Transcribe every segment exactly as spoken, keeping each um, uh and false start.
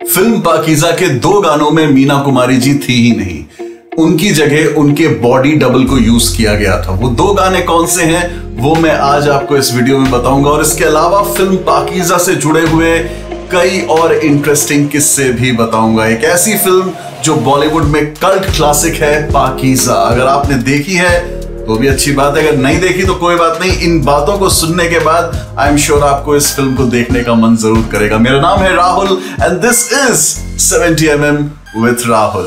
Film Pakeezah के दो गानों में मीना कुमारी जी थी ही नहीं, उनकी जगह उनके बॉडी डबल को यूज किया गया था। वो दो गाने कौन से हैं वो मैं आज आपको इस वीडियो में बताऊंगा, और इसके अलावा फिल्म पाकीज़ा से जुड़े हुए कई और इंटरेस्टिंग किस्से भी बताऊंगा। एक ऐसी फिल्म जो बॉलीवुड में कल्ट क्लासिक है, पाकीज़ा। अगर आपने देखी है तो भी अच्छी बात है, अगर नहीं देखी तो कोई बात नहीं। इन बातों को सुनने के बाद आई एम श्योर आपको इस फिल्म को देखने का मन जरूर करेगा। मेरा नाम है Rahul and this is seventy M M with Rahul.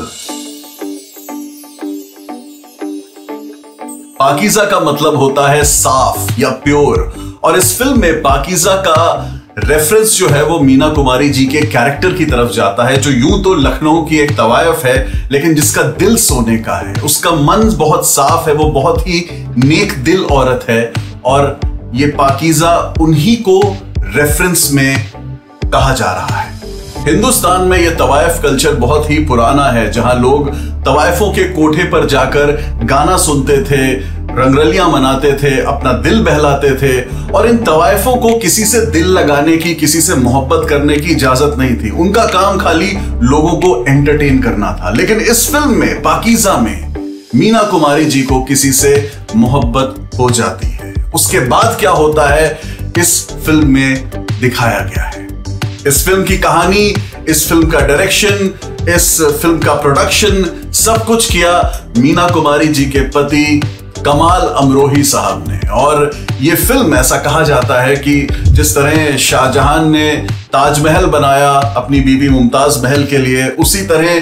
Pakeezah का मतलब होता है साफ या प्योर, और इस फिल्म में पाकीज़ा का रेफरेंस जो है वो मीना कुमारी जी के कैरेक्टर की तरफ जाता है, जो यूं तो लखनऊ की एक तवायफ है लेकिन जिसका दिल सोने का है। उसका मन बहुत साफ है, वो बहुत ही नेक दिल औरत है, और ये पाकीज़ा उन्हीं को रेफरेंस में कहा जा रहा है। हिंदुस्तान में ये तवायफ कल्चर बहुत ही पुराना है, जहां लोग तवायफों के कोठे पर जाकर गाना सुनते थे, रंगरलियां मनाते थे, अपना दिल बहलाते थे, और इन तवायफों को किसी से दिल लगाने की, किसी से मोहब्बत करने की इजाजत नहीं थी। उनका काम खाली लोगों को एंटरटेन करना था। लेकिन इस फिल्म में, पाकीज़ा में, मीना कुमारी जी को किसी से मोहब्बत हो जाती है। उसके बाद क्या होता है इस फिल्म में दिखाया गया है। इस फिल्म की कहानी, इस फिल्म का डायरेक्शन, इस फिल्म का प्रोडक्शन, सब कुछ किया मीना कुमारी जी के पति कमाल अमरोही साहब ने। और ये फिल्म, ऐसा कहा जाता है कि जिस तरह शाहजहां ने ताजमहल बनाया अपनी बीवी मुमताज महल के लिए, उसी तरह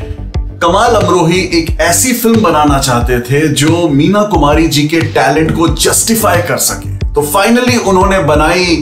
कमाल अमरोही एक ऐसी फिल्म बनाना चाहते थे जो मीना कुमारी जी के टैलेंट को जस्टिफाई कर सके। तो फाइनली उन्होंने बनाई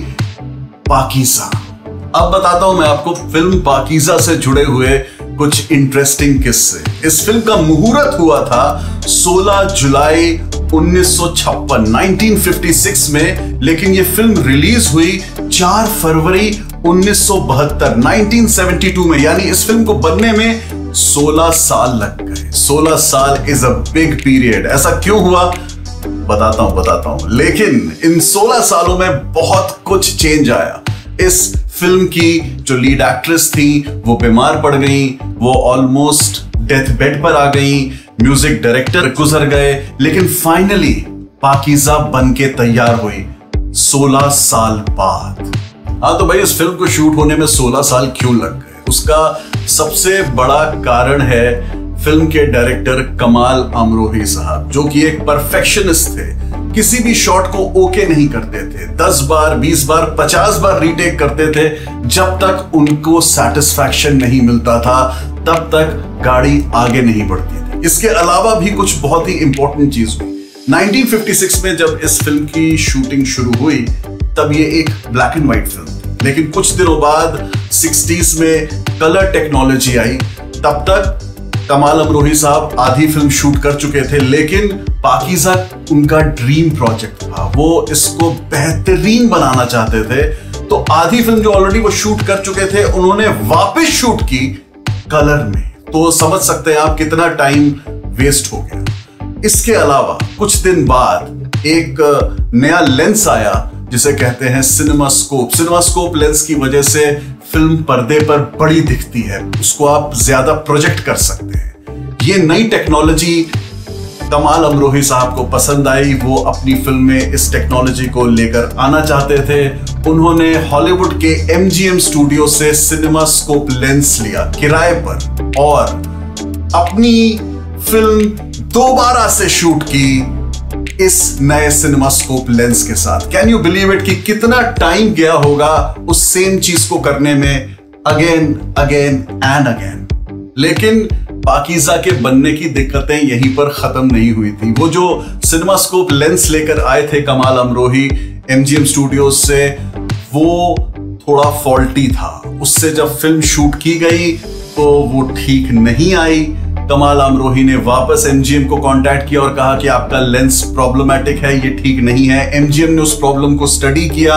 पाकीज़ा। अब बताता हूं मैं आपको फिल्म पाकीज़ा से जुड़े हुए कुछ इंटरेस्टिंग किस्से। इस फिल्म का मुहूर्त हुआ था सोलह जुलाई उन्नीस सौ छप्पन उन्नीस सौ छप्पन में, लेकिन यह फिल्म रिलीज हुई चार फरवरी उन्नीस सौ बहत्तर उन्नीस सौ बहत्तर में। यानी इस फिल्म को बनने में सोलह साल लग गए। सोलह साल इज अ बिग पीरियड। ऐसा क्यों हुआ बताता हूं बताता हूं लेकिन इन सोलह सालों में बहुत कुछ चेंज आया। इस फिल्म की जो लीड एक्ट्रेस थी वो बीमार पड़ गई, वो ऑलमोस्ट डेथ बेड पर आ गई, म्यूजिक डायरेक्टर गुजर गए, लेकिन फाइनली पाकीज़ा बन के तैयार हुई सोलह साल बाद। हाँ तो भाई, इस फिल्म को शूट होने में सोलह साल क्यों लग गए? उसका सबसे बड़ा कारण है फिल्म के डायरेक्टर कमाल अमरोही साहब, जो कि एक परफेक्शनिस्ट थे। किसी भी शॉट को ओके नहीं करते थे, दस बार, बीस बार, पचास बार रीटेक करते थे। जब तक उनको सेटिस्फैक्शन नहीं मिलता था तब तक गाड़ी आगे नहीं बढ़ती थी। इसके अलावा भी कुछ बहुत ही इंपॉर्टेंट चीज हुई। उन्नीस सौ छप्पन में जब इस फिल्म की शूटिंग शुरू हुई तब ये एक ब्लैक एंड व्हाइट फिल्म थी, लेकिन कुछ दिनों बाद सिक्सटीज़ में कलर टेक्नोलॉजी आई। तब तक कमाल अमरोही साहब आधी फिल्म शूट कर चुके थे, लेकिन पाकीज़ा उनका ड्रीम प्रोजेक्ट था। वो इसको बेहतरीन बनाना चाहते थे, तो आधी फिल्म जो ऑलरेडी वो शूट कर चुके थे उन्होंने वापस शूट की कलर में। तो समझ सकते हैं आप कितना टाइम वेस्ट हो गया। इसके अलावा कुछ दिन बाद एक नया लेंस आया जिसे कहते हैं cinema scope. Cinema scope lens की वजह से फिल्म पर्दे पर बड़ी दिखती है, उसको आप ज्यादा प्रोजेक्ट कर सकते हैं। ये नई टेक्नोलॉजी कमाल अमरोही साहब को पसंद आई, वो अपनी फिल्म में इस टेक्नोलॉजी को लेकर आना चाहते थे। उन्होंने हॉलीवुड के एम जी एम स्टूडियो से सिनेमा स्कोप लेंस लिया किराए पर और अपनी फिल्म दोबारा से शूट की इस नए सिनेमा स्कोप लेंस के साथ। कैन यू बिलीव इट कि कितना टाइम गया होगा उस सेम चीज को करने में, अगेन अगेन एंड अगेन। लेकिन पाकीज़ा के बनने की दिक्कतें यहीं पर खत्म नहीं हुई थी। वो जो सिनेमा स्कोप लेंस लेकर आए थे Kamal Amrohi M G M studios से, वो थोड़ा फॉल्टी था। उससे जब फिल्म शूट की गई तो वो ठीक नहीं आई। कमाल अमरोही ने वापस एम जी एम को कांटेक्ट किया और कहा कि आपका लेंस प्रॉब्लमैटिक है, ये ठीक नहीं है। एम जी एम ने उस प्रॉब्लम को स्टडी किया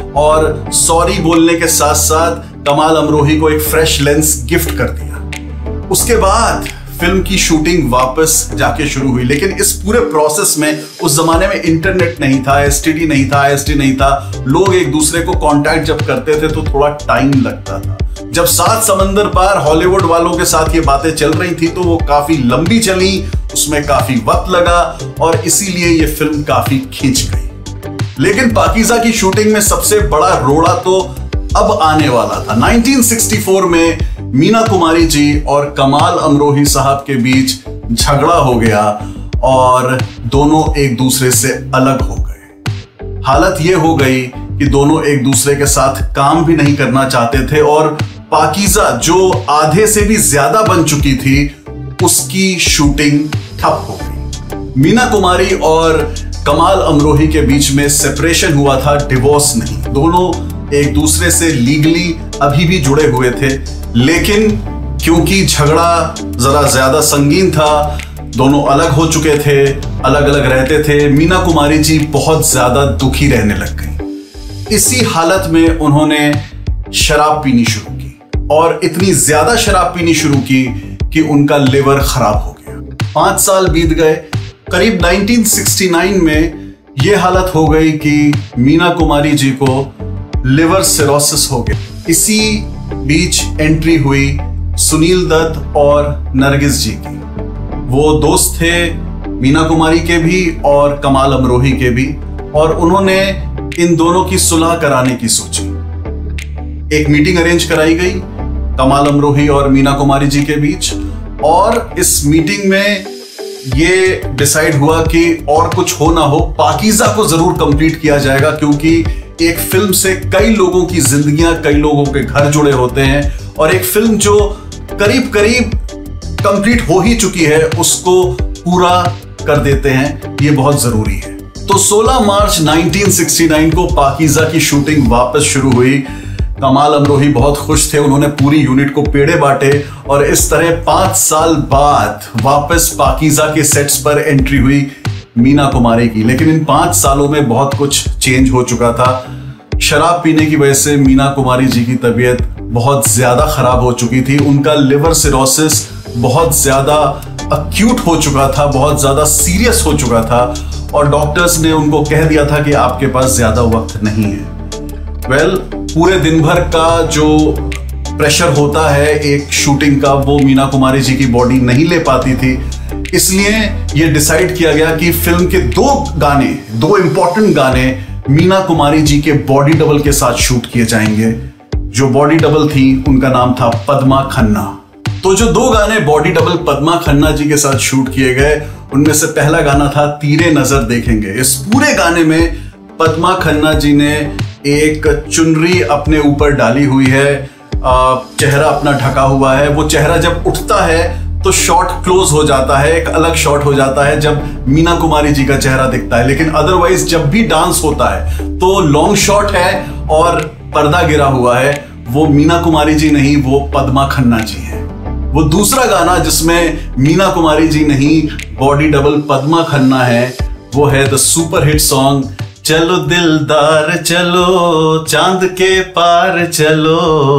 और सॉरी बोलने के साथ साथ कमाल अमरोही को एक फ्रेश लेंस गिफ्ट कर दिया। उसके बाद फिल्म की शूटिंग वापस जाके शुरू हुई। लेकिन इस पूरे प्रोसेस में उस जमाने में इंटरनेट नहीं था, एस टी डी नहीं था, आई एस डी नहीं था। लोग एक दूसरे को कांटेक्ट जब करते थे तो थोड़ा टाइम लगता था। जब सात समंदर पार हॉलीवुड वालों के साथ ये बातें चल रही थी तो वो काफी लंबी चली, उसमें काफी वक्त लगा और इसीलिए ये फिल्म काफी खींच गई। लेकिन पाकीज़ा की शूटिंग में सबसे बड़ा रोड़ा तो अब आने वाला था। नाइनटीन सिक्सटी फोर में मीना कुमारी जी और कमाल अमरोही साहब के बीच झगड़ा हो गया और दोनों एक दूसरे से अलग हो गए। हालत यह हो गई कि दोनों एक दूसरे के साथ काम भी नहीं करना चाहते थे और पाकीज़ा जो आधे से भी ज्यादा बन चुकी थी उसकी शूटिंग ठप हो गई। मीना कुमारी और कमाल अमरोही के बीच में सेपरेशन हुआ था, डिवोर्स नहीं। दोनों एक दूसरे से लीगली अभी भी जुड़े हुए थे, लेकिन क्योंकि झगड़ा जरा ज्यादा संगीन था, दोनों अलग हो चुके थे, अलग अलग रहते थे। मीना कुमारी जी बहुत ज्यादा दुखी रहने लग गई। इसी हालत में उन्होंने शराब पीनी शुरू की और इतनी ज्यादा शराब पीनी शुरू की कि उनका लिवर खराब हो गया। पांच साल बीत गए। करीब नाइनटीन सिक्सटी नाइन में यह हालत हो गई कि मीना कुमारी जी को लिवर सिरोसिस हो गया। इसी बीच एंट्री हुई सुनील दत्त और नरगिस जी की। वो दोस्त थे मीना कुमारी के भी और कमाल अमरोही के भी, और उन्होंने इन दोनों की सुलह कराने की सोची। एक मीटिंग अरेंज कराई गई कमाल अमरोही और मीना कुमारी जी के बीच, और इस मीटिंग में ये डिसाइड हुआ कि और कुछ हो ना हो, पाकीज़ा को जरूर कंप्लीट किया जाएगा, क्योंकि एक फिल्म से कई लोगों की जिंदगियां, कई लोगों के घर जुड़े होते हैं, और एक फिल्म जो करीब करीब कंप्लीट हो ही चुकी है उसको पूरा कर देते हैं, ये बहुत जरूरी है। तो सोलह मार्च नाइनटीन सिक्सटी नाइन को पाकीज़ा की शूटिंग वापस शुरू हुई। कमाल अमरोही बहुत खुश थे, उन्होंने पूरी यूनिट को पेड़े बांटे और इस तरह पांच साल बाद वापस पाकीज़ा के सेट्स पर एंट्री हुई मीना कुमारी की। लेकिन इन पांच सालों में बहुत कुछ चेंज हो चुका था। शराब पीने की वजह से मीना कुमारी जी की तबीयत बहुत ज्यादा खराब हो चुकी थी। उनका लिवर सिरोसिस बहुत ज्यादा अक्यूट हो चुका था, बहुत ज्यादा सीरियस हो चुका था, और डॉक्टर्स ने उनको कह दिया था कि आपके पास ज्यादा वक्त नहीं है। वेल well, पूरे दिन भर का जो प्रेशर होता है एक शूटिंग का, वो मीना कुमारी जी की बॉडी नहीं ले पाती थी। इसलिए यह डिसाइड किया गया कि फिल्म के दो गाने, दो इंपॉर्टेंट गाने मीना कुमारी जी के बॉडी डबल के साथ शूट किए जाएंगे। जो बॉडी डबल थी उनका नाम था पद्मा खन्ना। तो जो दो गाने बॉडी डबल पद्मा खन्ना जी के साथ शूट किए गए, उनमें से पहला गाना था तीरे नजर देखेंगे। इस पूरे गाने में पद्मा खन्ना जी ने एक चुनरी अपने ऊपर डाली हुई है, चेहरा अपना ढका हुआ है। वो चेहरा जब उठता है तो शॉट क्लोज हो जाता है, एक अलग शॉट हो जाता है जब मीना कुमारी जी का चेहरा दिखता है। लेकिन अदरवाइज जब भी डांस होता है तो लॉन्ग शॉट है और पर्दा गिरा हुआ है। वो मीना कुमारी जी नहीं, वो पद्मा खन्ना जी है। वो दूसरा गाना जिसमें मीना कुमारी जी नहीं, बॉडी डबल पद्मा खन्ना है, वो है द सुपर हिट सॉन्ग चलो दिलदार चलो चांद के पार चलो।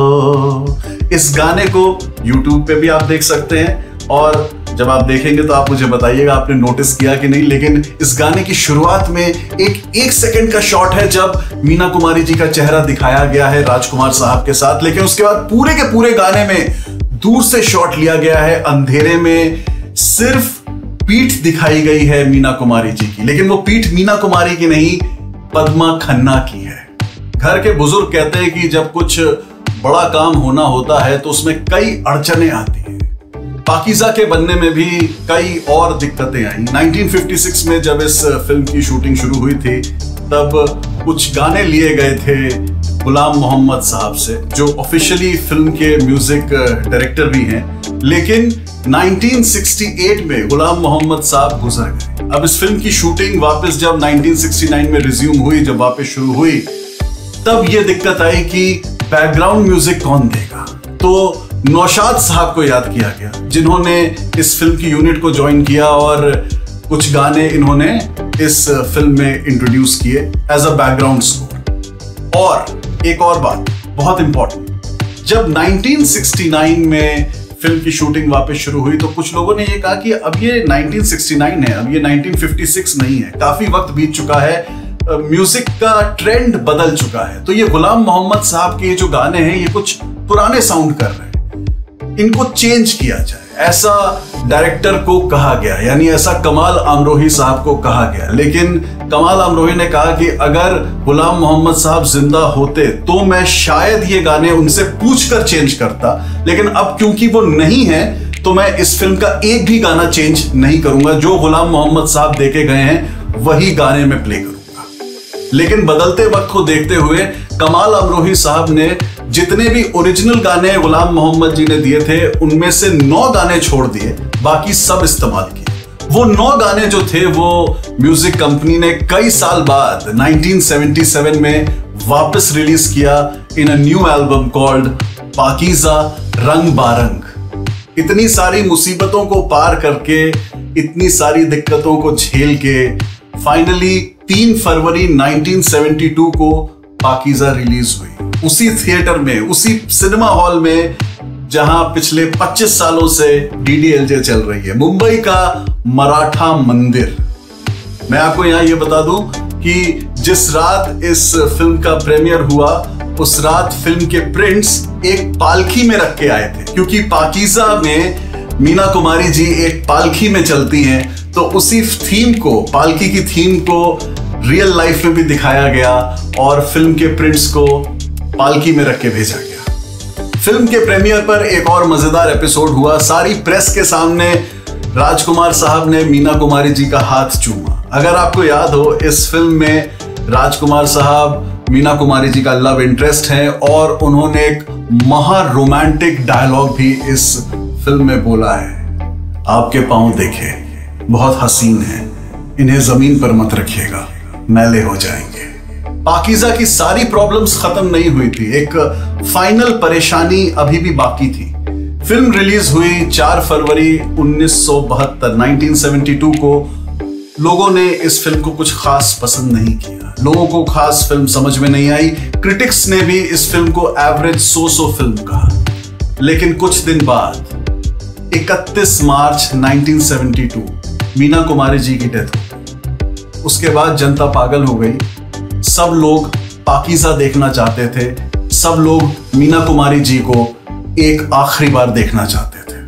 इस गाने को YouTube पे भी आप देख सकते हैं, और जब आप देखेंगे तो आप मुझे बताइएगा आपने नोटिस किया कि नहीं। लेकिन इस गाने की शुरुआत में एक एक सेकंड का शॉट है जब मीना कुमारी जी का चेहरा दिखाया गया है राजकुमार साहब के साथ, लेकिन उसके बाद पूरे के पूरे गाने में दूर से शॉट लिया गया है, अंधेरे में सिर्फ पीठ दिखाई गई है मीना कुमारी जी की। लेकिन वो पीठ मीना कुमारी की नहीं, पद्मा खन्ना की है। घर के बुजुर्ग कहते हैं कि जब कुछ बड़ा काम होना होता है तो उसमें कई अड़चने आती हैं। पाकीज़ा के बनने में भी कई और दिक्कतें आई। नाइनटीन फिफ्टी सिक्स में जब इस फिल्म की शूटिंग शुरू हुई थी तब कुछ गाने लिए गए थे गुलाम मोहम्मद साहब से, जो ऑफिशियली फिल्म के म्यूजिक डायरेक्टर भी हैं। लेकिन नाइनटीन सिक्सटी एट में गुलाम मोहम्मद साहब गुजर गए। अब इस फिल्म की शूटिंग वापस जब नाइनटीन सिक्सटी नाइन में रिज्यूम हुई, जब वापस शुरू हुई, तब यह दिक्कत आई कि बैकग्राउंड म्यूजिक कौन देगा। तो नौशाद साहब को याद किया गया, जिन्होंने इस फिल्म की यूनिट को ज्वाइन किया और कुछ गाने इन्होंने इस फिल्म में इंट्रोड्यूस किए एज अ बैकग्राउंड स्कोर। और एक और बात बहुत इंपॉर्टेंट, जब नाइनटीन सिक्सटी नाइन में फिल्म की शूटिंग वापस शुरू हुई तो कुछ लोगों ने ये कहा कि अब ये नाइनटीन सिक्सटी नाइन है, अब ये नाइनटीन फिफ्टी सिक्स नहीं है, काफी वक्त बीत चुका है, म्यूजिक का ट्रेंड बदल चुका है। तो ये गुलाम मोहम्मद साहब के जो गाने हैं ये कुछ पुराने साउंड कर रहे हैं, इनको चेंज किया जाए, ऐसा डायरेक्टर को कहा गया, यानी ऐसा कमाल अमरोही साहब को कहा गया। लेकिन कमाल अमरोही ने कहा कि अगर गुलाम मोहम्मद साहब जिंदा होते तो मैं शायद ये गाने उनसे पूछकर चेंज करता, लेकिन अब क्योंकि वो नहीं है तो मैं इस फिल्म का एक भी गाना चेंज नहीं करूंगा। जो गुलाम मोहम्मद साहब देके गए हैं वही गाने में प्ले करूंगा। लेकिन बदलते वक्त को देखते हुए कमाल अमरोही साहब ने जितने भी ओरिजिनल गाने गुलाम मोहम्मद जी ने दिए थे उनमें से नौ गाने छोड़ दिए, बाकी सब इस्तेमाल किए। वो नौ गाने जो थे वो म्यूजिक कंपनी ने कई साल बाद उन्नीस सौ सतहत्तर में वापस रिलीज किया in a new album called Pakeezah Rang Barang. इतनी सारी मुसीबतों को पार करके, इतनी सारी दिक्कतों को झेल के फाइनली तीन फरवरी उन्नीस सौ बहत्तर को पाकीज़ा रिलीज हुई, उसी थिएटर में, उसी सिनेमा हॉल में जहां पिछले पच्चीस सालों से डी डी एल जे चल रही है, मुंबई का मराठा मंदिर। मैं आपको यहां ये बता दूं कि जिस रात इस फिल्म का प्रीमियर हुआ उस रात फिल्म के प्रिंट्स एक पालकी में रख के आए थे, क्योंकि पाकीज़ा में मीना कुमारी जी एक पालकी में चलती हैं, तो उसी थीम को, पालकी की थीम को रियल लाइफ में भी दिखाया गया और फिल्म के प्रिंट्स को पालकी में रख के भेजा गया। फिल्म के प्रीमियर पर एक और मजेदार एपिसोड हुआ। सारी प्रेस के सामने राजकुमार साहब ने मीना कुमारी जी का हाथ चूमा। अगर आपको याद हो, इस फिल्म में राजकुमार साहब मीना कुमारी जी का लव इंटरेस्ट है और उन्होंने एक महा रोमांटिक डायलॉग भी इस फिल्म में बोला है। आपके पांव देखे बहुत हसीन हैं, इन्हें जमीन पर मत रखिएगा, मैले हो जाएंगे। पाकीज़ा की सारी प्रॉब्लम्स खत्म नहीं हुई थी, एक फाइनल परेशानी अभी भी बाकी थी। फिल्म रिलीज हुई चार फरवरी उन्नीस सौ बहत्तर उन्नीस सौ बहत्तर को। लोगों ने इस फिल्म को कुछ खास पसंद नहीं किया, लोगों को खास फिल्म समझ में नहीं आई। क्रिटिक्स ने भी इस फिल्म को एवरेज सो सो फिल्म कहा। लेकिन कुछ दिन बाद इकतीस मार्च उन्नीस सौ बहत्तर मीना कुमारी जी की डेथ हो गई। उसके बाद जनता पागल हो गई। सब लोग पाकीज़ा देखना चाहते थे, सब लोग मीना कुमारी जी को एक आखिरी बार देखना चाहते थे।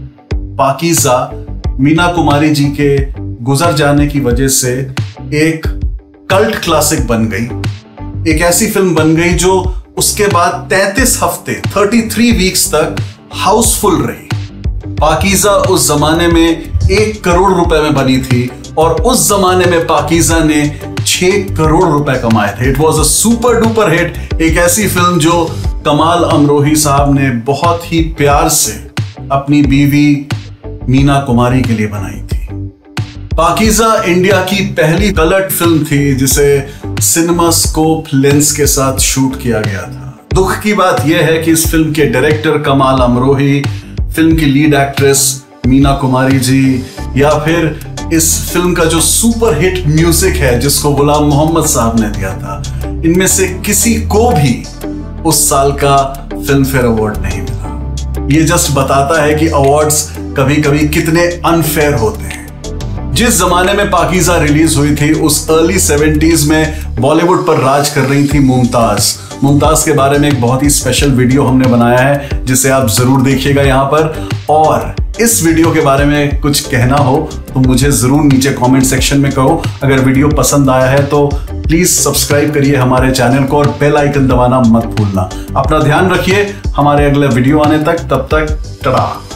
पाकीज़ा मीना कुमारी जी के गुजर जाने की वजह से एक कल्ट क्लासिक बन गई, एक ऐसी फिल्म बन गई जो उसके बाद तैंतीस हफ्ते तैंतीस वीक्स तक हाउसफुल रही। पाकीज़ा उस जमाने में एक करोड़ रुपए में बनी थी और उस जमाने में पाकीज़ा ने छह करोड़ रुपए कमाए थे। It was a super duper hit. एक ऐसी फिल्म जो कमाल अमरोही साहब ने बहुत ही प्यार से अपनी बीवी मीना कुमारी के लिए बनाई थी। पाकीज़ा इंडिया की पहली कलर्ड फिल्म थी जिसे सिनेमा स्कोप लेंस के साथ शूट किया गया था। दुख की बात यह है कि इस फिल्म के डायरेक्टर कमाल अमरोही, फिल्म की लीड एक्ट्रेस मीना कुमारी जी, या फिर इस फिल्म का जो सुपर हिट म्यूजिक है जिसको गुलाम मोहम्मद साहब ने दिया था, इनमें से किसी को भी उस साल का फिल्म फेयर अवार्ड नहीं मिला। ये जस्ट बताता है कि अवार्ड्स कभी कभी कितने अनफेयर होते हैं। जिस जमाने में पाकीज़ा रिलीज हुई थी उस अर्ली सेवेंटीज में बॉलीवुड पर राज कर रही थी मुमताज। मुमताज के बारे में एक बहुत ही स्पेशल वीडियो हमने बनाया है जिसे आप जरूर देखिएगा यहाँ पर। और इस वीडियो के बारे में कुछ कहना हो तो मुझे जरूर नीचे कमेंट सेक्शन में कहो। अगर वीडियो पसंद आया है तो प्लीज सब्सक्राइब करिए हमारे चैनल को और बेल आइकन दबाना मत भूलना। अपना ध्यान रखिए हमारे अगले वीडियो आने तक। तब तक टाटा।